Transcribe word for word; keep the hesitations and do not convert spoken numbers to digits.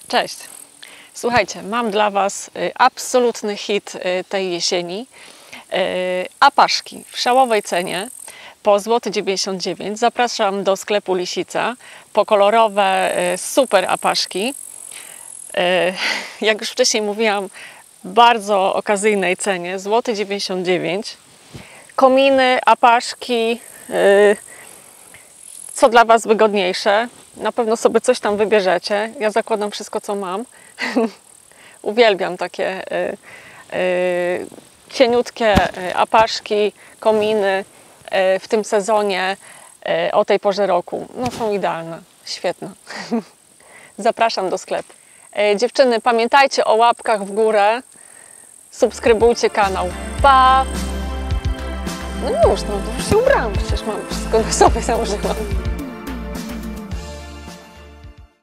Cześć! Słuchajcie, mam dla Was absolutny hit tej jesieni. Apaszki w szałowej cenie po złoty dziewięćdziesiąt dziewięć. Zapraszam do sklepu Lisica po kolorowe, super apaszki. Jak już wcześniej mówiłam, w bardzo okazyjnej cenie, złoty dziewięćdziesiąt dziewięć. Kominy, apaszki, co dla Was wygodniejsze. Na pewno sobie coś tam wybierzecie. Ja zakładam wszystko, co mam. Uwielbiam takie y, y, cieniutkie apaszki, kominy y, w tym sezonie y, o tej porze roku. No są idealne, świetne. Zapraszam do sklepu. Y, dziewczyny, pamiętajcie o łapkach w górę. Subskrybujcie kanał. Pa! No już, no to już się ubrałam, przecież mam wszystko na sobie założyłam.